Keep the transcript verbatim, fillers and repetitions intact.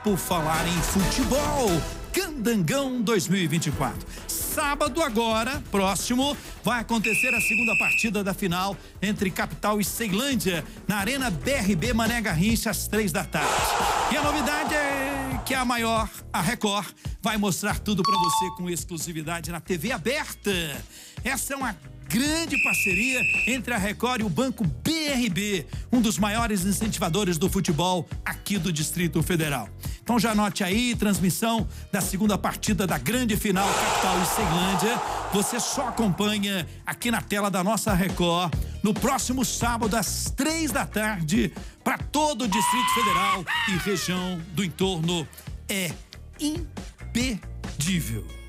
por falar em futebol, Candangão dois mil e vinte e quatro. Sábado agora, próximo, vai acontecer a segunda partida da final entre Capital e Ceilândia, na Arena B R B Mané Garrincha, às três da tarde. E a novidade é que a maior, a Record, vai mostrar tudo para você com exclusividade na T V aberta. Essa é uma grande parceria entre a Record e o Banco B R B, um dos maiores incentivadores do futebol aqui do Distrito Federal. Então já anote aí, transmissão da segunda partida da grande final Capital e Ceilândia. Você só acompanha aqui na tela da nossa Record no próximo sábado às três da tarde para todo o Distrito Federal e região do entorno. É imperdível.